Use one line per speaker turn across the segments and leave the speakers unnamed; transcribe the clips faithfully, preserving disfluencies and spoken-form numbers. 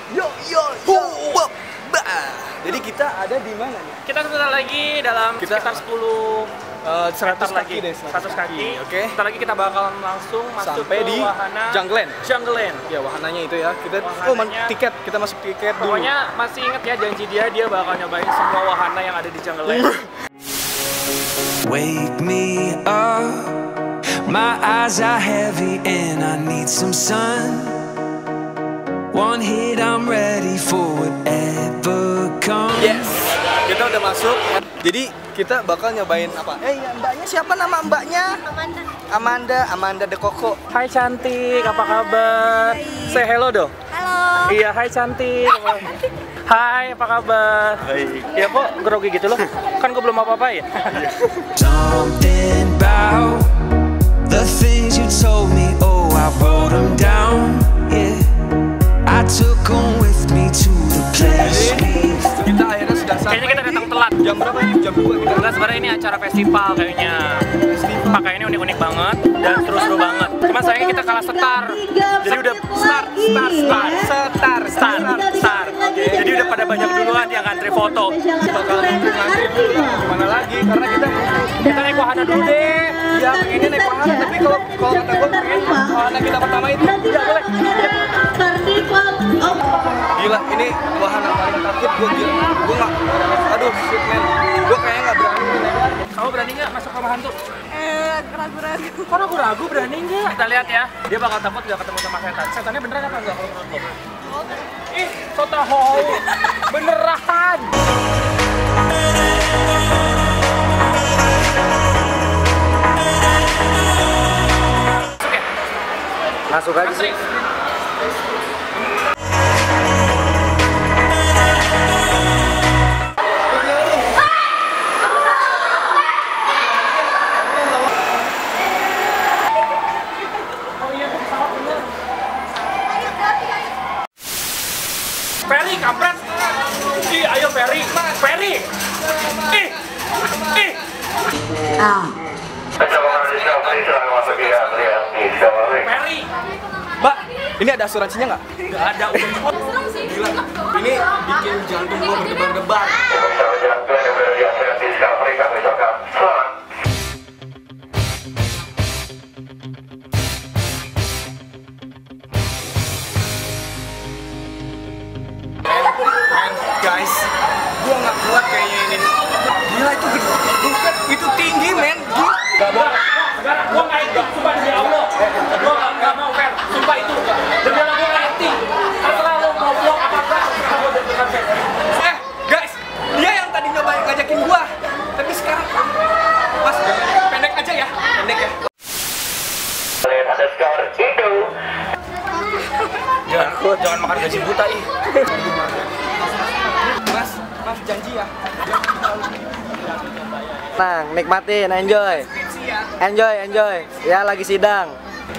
Yo yo yo. Wah, bah. Jadi kita ada di mana nih?
Kita sebentar lagi dalam
Kita-
sekitar sepuluh
Uh, seratus
meter
kaki
lagi.
deh,
seratus kaki.
Oke.
Sebentar lagi kita bakal langsung masuk
Sampai
ke
di
wahana
Jungleland.
Jungleland.
Ya wahananya itu ya. Kita
Wahananya-
oh man, tiket, kita masuk tiket dulu.
Pokoknya masih inget ya janji dia, dia bakal nyobain semua wahana yang ada di Jungleland.
Wake me up, my eyes are heavy and I need some sun. One hit, I'm ready for whatever comes.
Yes, kita udah masuk. Jadi kita bakal nyobain apa? Eh, ya, mbaknya siapa nama mbaknya?
Amanda.
Amanda, Amanda De Coco.
Hai cantik, apa kabar? Say hello dong.
Halo.
Iya, hai cantik. Hai, apa kabar? Baik. Ya kok grogi gitu loh? Kan gue belum apa-apain.
Something about the things you told me, oh, I wrote them down, yeah. I took them with me to the place we
Kita akhirnya sudah sampai.
Kayaknya kita datang telat.
Jam berapa? Jam dua kita.
Enggak, sebenarnya ini acara festival kayaknya. Pakaiannya unik-unik banget dan seru-seru banget. Cuma sayangnya kita kalah setar. Jadi udah start, start, start,
Setar,
start, start. Jadi udah pada banyak duluan yang ngantri foto.
bakal ngantri dulu. Gimana lagi? Karena kita
Kita naik wahana dulu deh.
ya pengennya naik wahana, tapi kalau kalau kata gue pengen wahana kita pertama itu.
Ya boleh.
Gila, ini wahana paling takut gue gila. Gue nggak, aduh shit man. Gue kayaknya nggak berani naik.
Kamu berani nggak masuk rumah hantu?
Eh, ragu-ragu.
Kok ragu-ragu, berani nggak? Kita lihat ya. Dia bakal takut nggak ketemu sama setan. Setannya beneran apa nggak kalau menurut lo? Ih, so tahu. Beneran. Oke.
Masuk aja sih.
Oh iya, itu pesawat bener. Ferry, kampret. Ih, ayo Ferry. Ferry. Ih. Ih. Ferry.
Mbak, ini ada asuransinya nggak?
Nggak ada, udah cepet.
Gila, ini bikin jantung gue berdebar-debar. Man, guys, gue nggak kuat kayaknya ini. Gila itu gede, bukan itu tinggi men. Gila.
Gak boleh. Sekarang gua nggak etik, sumpah demi Allah. Gua nggak nggak mau Fer, sumpah itu. Demi Allah gua nggak etik. Terserah lo mau vlog apa enggak, terserah gua dengan Fer.
Eh, guys, dia yang tadi nyobain ngajakin gua, tapi sekarang mas pendek aja ya, pendek ya.
Jangan, jangan makan gaji buta ih.
Mas, mas janji ya.
Tenang, nikmatin, enjoy. Enjoy, enjoy. Ya lagi sidang.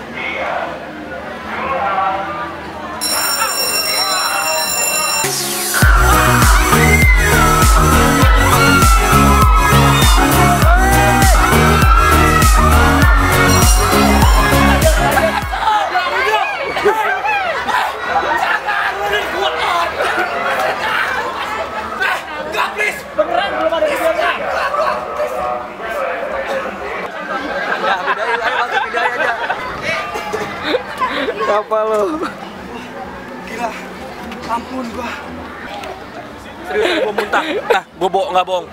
Beneran belum ada videonya.
Ya, bidain, ayo masuk bidain aja.
Apa lo?
Gila, ampun gua.
Serius gua muntah. Nah, gua bohong nggak bohong.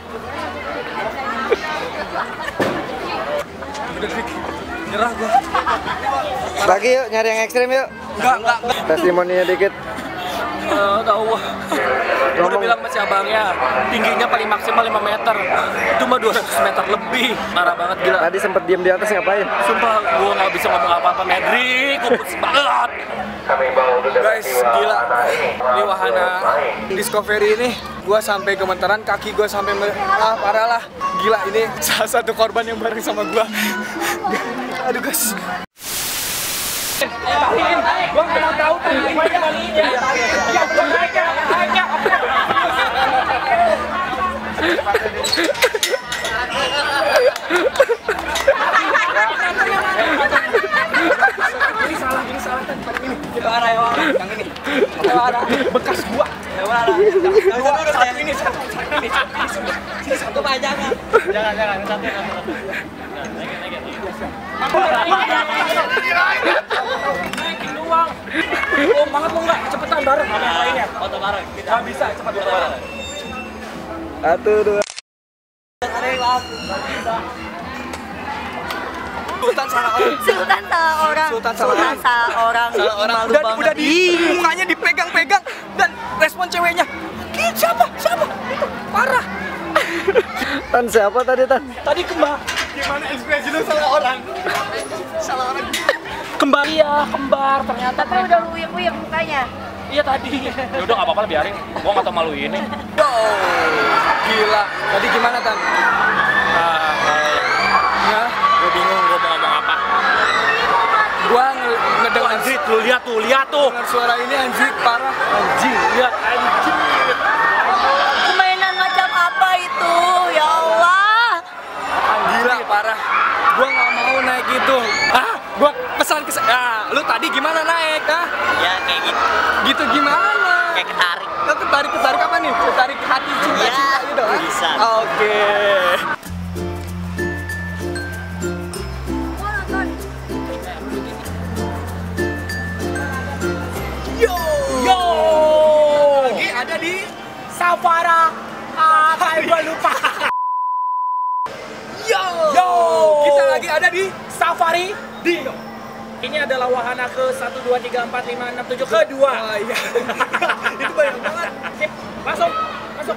Udah Fik, nyerah gua.
Lagi yuk, nyari yang ekstrim yuk.
Enggak, enggak, enggak.
Testimoninya dikit.
Eh, tahu. Gua udah bilang sama si abangnya, tingginya paling maksimal lima meter. Itu mah dua ratus meter lebih. Parah banget gila.
Tadi sempet diem di atas ngapain?
Sumpah gua nggak bisa ngomong apa-apa, Medri. Gua putus banget.
Guys, gila. Ini wahana Discovery ini, gua sampai gemeteran, kaki gua sampai me- ah parah lah. Gila, ini salah satu korban yang bareng sama gua. Aduh guys.
Kaliin, gua nggak mau tahu tuh gimana kaliin ya. Ya, gua naik ya, naik ya.
Ini salah, ini salah. Ini kita arah yang yang ini. bekas gua.
Ya udah.
Dua, satu ini, satu ini, ini satu
Pak, jangan. Jangan, jangan, satu, satu. Naikin, naikin. Naikin doang. Oh, banget lu enggak? Cepetan bareng sama yang lainnya. Foto bareng. Kita bisa cepat foto bareng.
Satu, dua.
Sultan salah orang.
Sultan salah orang.
Sultan salah orang.
salah orang.
Salah orang.
Malu
Dan
banget.
udah di mukanya dipegang-pegang dan respon ceweknya. Ih, siapa? Siapa? Itu parah.
Tan siapa tadi Tan?
Tadi kembar. Gimana ekspresi lu salah orang? Salah orang. Kembar.
Iya, kembar. Ternyata
Tapi udah uyek-uyek mukanya.
iya tadi. Ya udah enggak apa-apa lah, biarin. Gua enggak tau malu ini.
Wow, gila. Tadi gimana Tan?
Ah,
Ya,
gue bingung gue mau ngomong apa.
gua nge- ngedengar
Anjir, lu lihat tuh, lihat tuh.
dengar suara ini anjir parah.
Anjing, lihat anjing.
Permainan macam apa itu? Ya Allah.
Gila parah. Gua nggak mau naik itu. Ah, gua pesan ke ah, lu tadi gimana naik, ah?
Ya kayak gitu,
Gitu gimana?
kayak ketarik.
Lu ketarik ketarik apa nih? Ketarik hati cinta
Ya,
cinta gitu. ah?
bisa.
Oke. Yo.
Yo,
Lagi ada di
Safara. Ah, kayak gue lupa.
Yo.
Yo,
Kita lagi ada di
Safari Dino. Ini adalah wahana ke satu, dua, tiga, empat, lima, enam, tujuh, kedua.
Oh iya. Itu banyak banget.
Sip, masuk, masuk.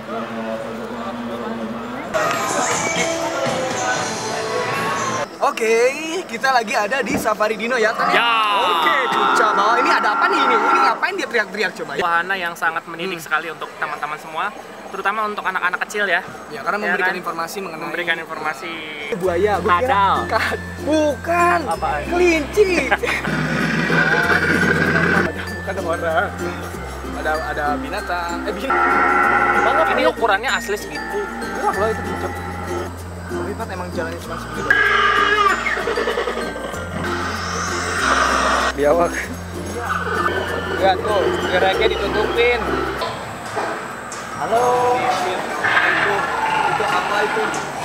Oke, kita lagi ada di Safari Dino ya, Tan?
Ya.
Oke, coba. Ini ada apa nih ini? Ini ngapain dia teriak-teriak coba? Ya,
Wahana yang sangat mendidik sekali untuk teman-teman semua, terutama untuk anak-anak kecil ya.
ya karena
Ya
memberikan
kan?
informasi mengenai
Memberikan informasi.
buaya, gua kira
Kadal.
ka- bukan,
Apaan?
kelinci. Bukan orang. Ada ada binatang. Eh binatang.
Banget ini ukurannya asli segitu.
Wah, lo itu hijau. Tapi Pat emang jalannya cuma segitu.
Biawak.
Lihat tuh, geraknya ditutupin.
Halo.
Itu, itu apa itu?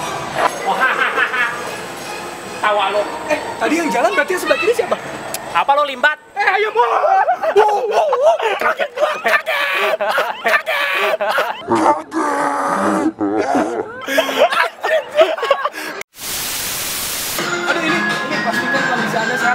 Tawa lo.
Eh, tadi yang jalan berarti yang sebelah kiri siapa?
Apa lo limbat?
Eh, ayo mau. Wow, wow, wow. Kaget gua, kaget. Kaget. Aduh ini, ini pastikan kondisiannya sehat.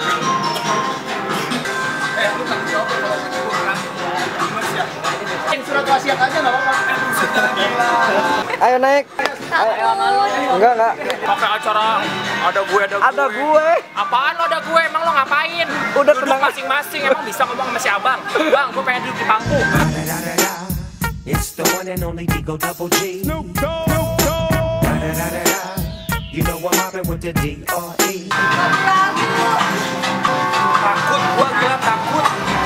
Eh, lu tanggung jawab kalau kaki gua keras. Mas ya.
Yang surat wasiat aja nggak apa-apa.
Eh, buset dah, gila.
Ayo naik. Ayo. Enggak enggak.
Pakai acara ada gue ada gue.
Ada gue.
Apaan lo ada gue? Emang lo ngapain?
Udah
Duduk
tenang.
masing-masing. Emang bisa ngomong sama si abang? Bang, gue pengen duduk di pangku.
It's the one and only Digo Double G. Snoop Dogg. You know I'm mobbing with the D R E.
Takut gua, gila takut.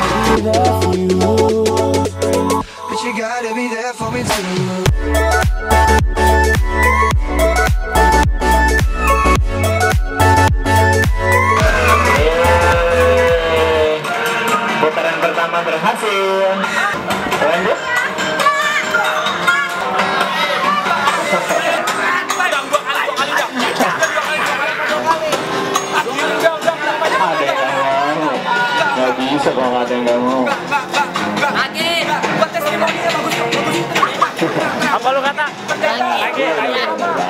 But you gotta be there for me too.
Putaran pertama berhasil. Lanjut.
Bang, dua kali, dua kali, Bang. Dua kali, dua kali, dua kali. Udah, udah, udah, maju, maju,
Ada yang
maju.
nggak mau. Nggak bisa kalau nggak ada yang nggak mau.
Enggak, enggak, enggak, enggak.
Lagi.
Buat testimoninya bagus, bagus.
Apa lu kata? Lagi, lagi.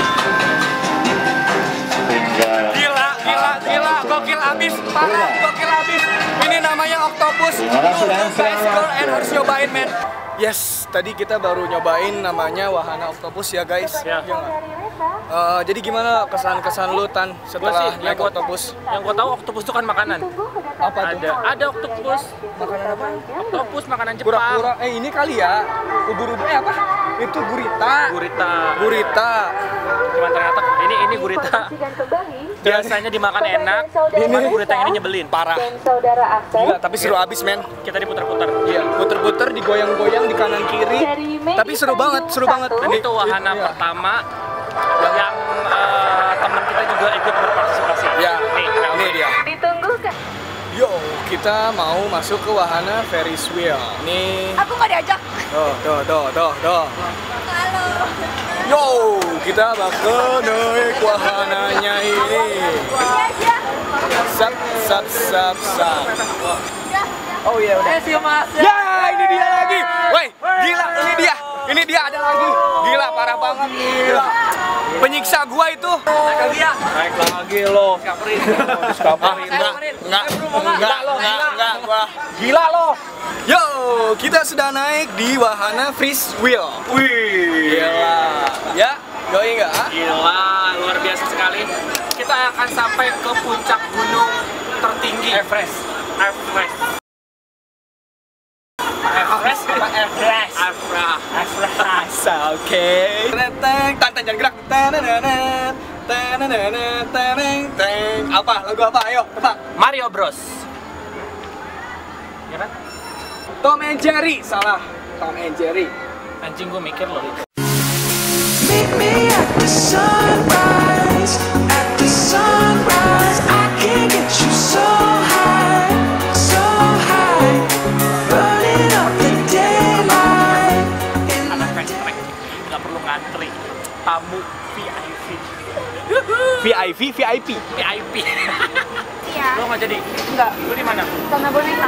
Tinggal.
Gila, gila, gila, gokil abis, parah, gokil abis. Ini namanya Octopus.
Terima kasih dan
Lu best
selamat.
girl and harus nyobain, men. Yes, tadi kita baru nyobain namanya wahana Octopus ya, guys.
Ya.
Iya nggak? Eh, jadi gimana kesan-kesan lu, Tan,
Gue
setelah
sih, yang
naik
gue
Octopus?
yang gue tahu oktopus itu kan makanan.
Apa tuh?
Ada, ada oktopus.
Makanan apa?
Oktopus makanan Jepang.
Pura-pura, eh ini kali ya, ubur-ubur, eh apa? Itu gurita.
Gurita.
Gurita.
Cuman ternyata ini ini gurita. Biasanya dimakan enak, cuman gurita yang ini nyebelin.
Parah.
Saudara Akses
Gila, tapi seru abis, men.
Kita diputar-putar.
Iya, puter-puter, digoyang-goyang di kanan kiri. Tapi seru banget, seru banget.
Dan itu wahana
Iya.
pertama yang eh, teman kita juga ikut berpartisipasi.
Ya,
Nih,
ini dia.
ditunggu kan?
Yo, oke. kita mau masuk ke wahana Ferris wheel. Nih.
Aku nggak diajak.
Tuh, tuh, tuh, tuh, tuh.
Halo.
Yo, kita bakal naik wahananya ini.
Iya, iya.
Sap, sap, sap, sap.
Oh iya udah.
Eh, sih mas.
Ya, ini dia lagi. Woi, gila, ini dia. Ini dia ada lagi. Gila, parah banget. Gila. Penyiksa gua itu.
Naik lagi ya.
Naik lagi lo.
Discovery.
Discovery. Enggak, enggak, enggak, enggak, enggak, gua.
Gila lo.
Yo, kita sudah naik di wahana Ferris wheel.
Wih.
Gila. Ya, yoi enggak?
Gila, luar biasa sekali. Kita akan sampai ke puncak gunung tertinggi.
Everest.
Everest.
Everest apa Everest?
Everest.
Everest. Oke. Teng, tantang jangan gerak. Tanananan, tanananan, taneng, teng. Apa? Lagu apa? Ayo, tebak.
Mario Bros. Ya kan?
Tom and Jerry. Salah. Tom and Jerry.
Anjing gue mikir loh.
Meet me at the sunrise, at the sunrise. I can get you so high, so high, burning up the daylight.
Anak rek-rek, nggak perlu ngantri. Tamu V I P.
V I P, V I P.
V I P.
Iya.
Lo nggak jadi?
Enggak.
Lo di mana?
Sama boneka.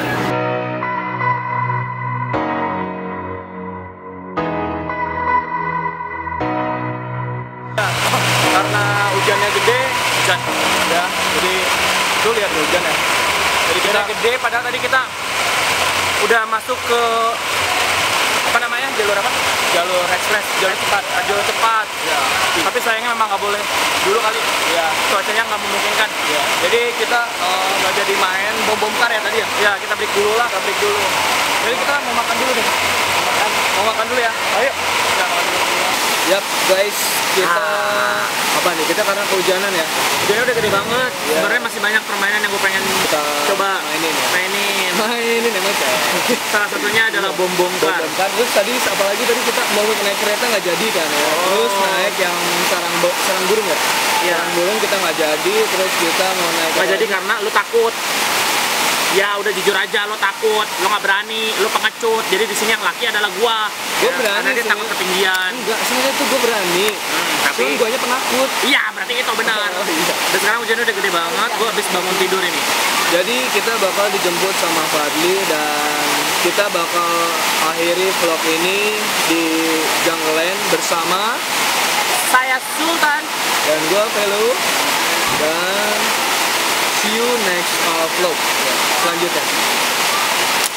Karena hujannya gede,
Hujan.
ya, jadi tuh lihat hujan ya. Jadi kita
Kita gede, padahal tadi kita udah masuk ke apa namanya, jalur apa?
jalur express, jalur cepat.
Jalur cepat.
Ya,
Tapi sayangnya memang nggak boleh. Dulu kali,
ya,
cuacanya nggak memungkinkan.
ya. Jadi kita eh, nggak jadi main bom bom kar ya tadi ya.
Ya kita break dulu lah.
Kita break dulu. Jadi kita mau makan dulu deh. Mau makan, mau makan dulu ya. Ayo. Ya, makan dulu. Yap, guys, kita apa nih? Kita karena kehujanan ya.
Hujannya udah gede banget.
Ya.
Sebenarnya masih banyak permainan yang gue pengen
Kita
coba
mainin ya.
mainin.
Mainin emang kayak.
Salah satunya adalah bom bongkar.
Bongkar. Terus tadi apalagi tadi kita mau naik kereta nggak jadi kan ya. Terus naik yang sarang bo- sarang burung ya.
Iya.
Sarang burung kita nggak jadi. Terus kita mau naik.
Nggak jadi karena lu takut. Ya udah jujur aja, lo takut, lo nggak berani, lo pengecut. Jadi di sini yang laki adalah gua.
Gua
Ya,
berani
karena dia
sih.
takut ketinggian.
Enggak, sebenarnya tuh gue berani.
Hmm,
Tapi
tapi
guanya penakut.
iya berarti itu benar.
Oh, iya.
Dan sekarang hujannya udah gede banget. Gua habis bangun tidur ini.
Jadi kita bakal dijemput sama Fadli dan kita bakal akhiri vlog ini di Jungle Land bersama
Saya Sultan.
dan gue Velo dan see you next uh, vlog ya, selanjutnya.